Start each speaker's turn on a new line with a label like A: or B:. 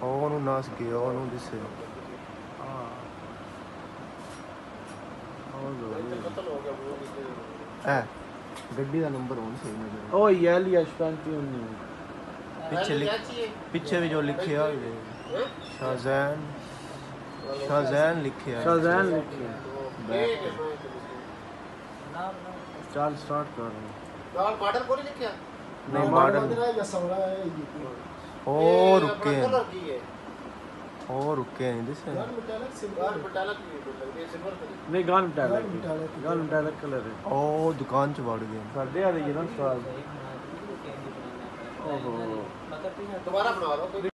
A: ਉਹਨੂੰ ਨਸ ਗਿਆ ਉਹਨੂੰ ਦਿਸੇ ਗੱਡੀ ਦਾ ਨੰਬਰ ਹੋਣ ਸਹੀ ਨਜ਼ਰ
B: ਉਹ ਯੈਲੀ ਅਸ਼ਪੰਤੀ ਹੁੰਨੀ
A: ਪਿੱਛੇ ਵੀ ਜੋ ਲਿਖਿਆ शाहजैन लिखिया
B: शाहजैन लिखिया चल स्टार्ट कर
C: मॉडल को नहीं लिखिया
A: नहीं मॉडल रुके नहीं दिस
B: नहीं गान मेटालिक कलर है
A: ओ दुकान च वड़ गए
B: साडे आ रही है ना उस्ताद
C: दोबारा बना दो।